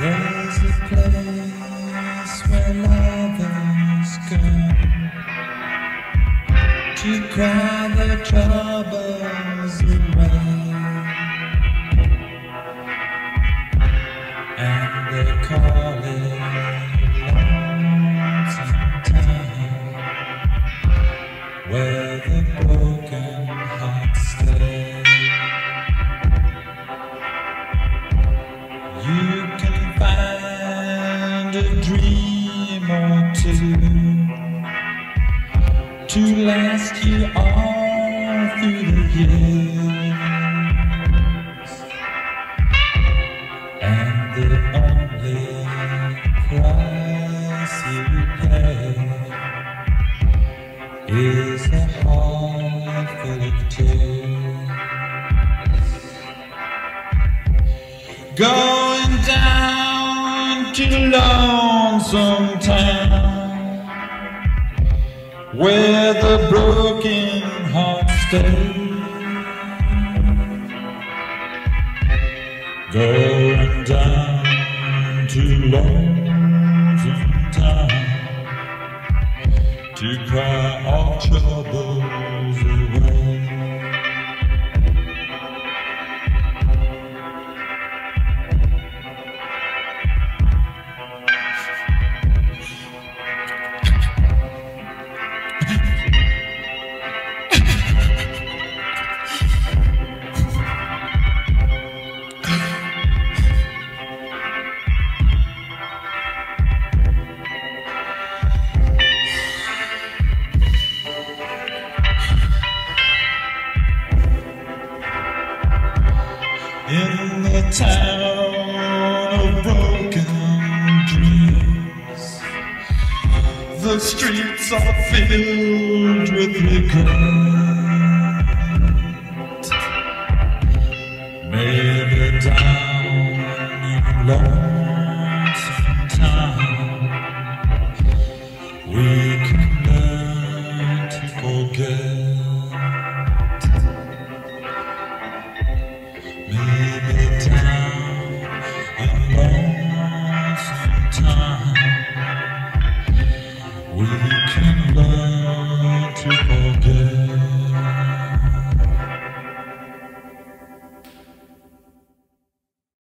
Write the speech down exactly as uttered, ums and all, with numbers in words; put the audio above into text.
There's a place where lovers go to cry their troubles away, and they call it Lonesome Town, where the broken hearts stay. You can find a dream or two to last you all through the years, and the only price you pay is a heart full of tears. Going down to Lonesome Town, where the broken hearts stay. Going down to Lonesome Town to cry all troubles away. In the town of broken dreams, the streets are filled with regret.